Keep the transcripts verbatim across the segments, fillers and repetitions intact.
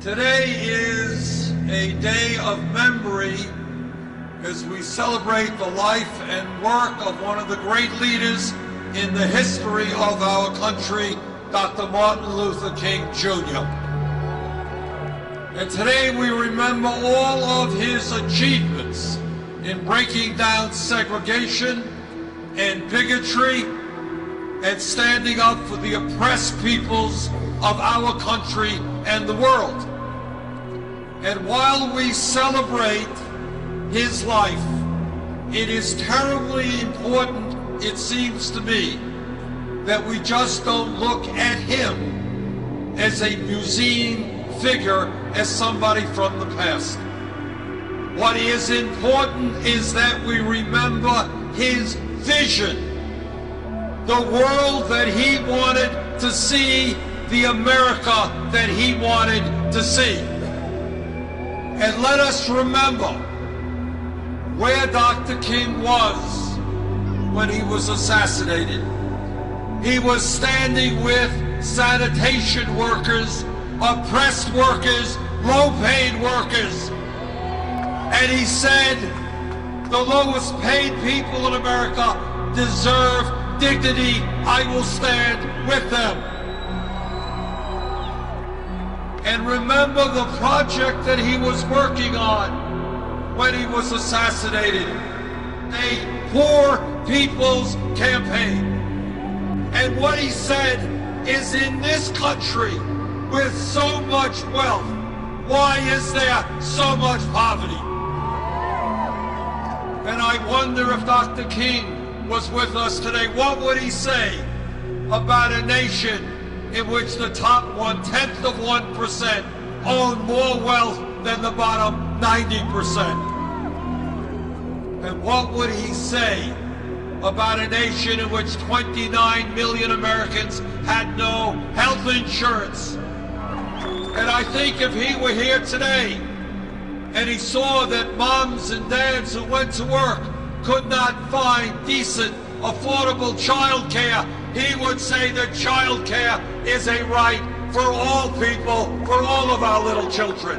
Today is a day of memory as we celebrate the life and work of one of the great leaders in the history of our country, Doctor Martin Luther King, Junior And today we remember all of his achievements in breaking down segregation and bigotry and standing up for the oppressed peoples of our country and the world. And while we celebrate his life, it is terribly important, it seems to me, that we just don't look at him as a museum figure, as somebody from the past. What is important is that we remember his vision, the world that he wanted to see, the America that he wanted to see. And let us remember where Doctor King was when he was assassinated. He was standing with sanitation workers, oppressed workers, low-paid workers. And he said, the lowest paid people in America deserve dignity. I will stand with them. And remember the project that he was working on when he was assassinated, a poor people's campaign. And what he said is, in this country with so much wealth, why is there so much poverty? And I wonder if Doctor King was with us today, what would he say about a nation in which the top one-tenth of one percent own more wealth than the bottom ninety percent? And what would he say about a nation in which twenty-nine million Americans had no health insurance? And I think if he were here today and he saw that moms and dads who went to work could not find decent, affordable child care, he would say that child care is a right for all people, for all of our little children.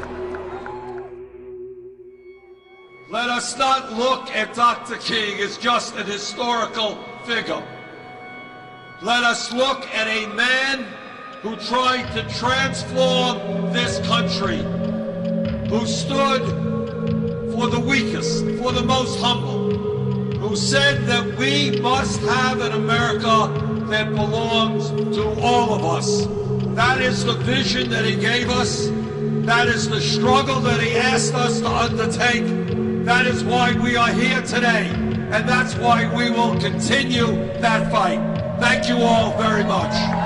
Let us not look at Doctor King as just an historical figure. Let us look at a man who tried to transform this country, who stood for the weakest, for the most humble, who said that we must have an America that belongs to all of us. That is the vision that he gave us. That is the struggle that he asked us to undertake. That is why we are here today. And that's why we will continue that fight. Thank you all very much.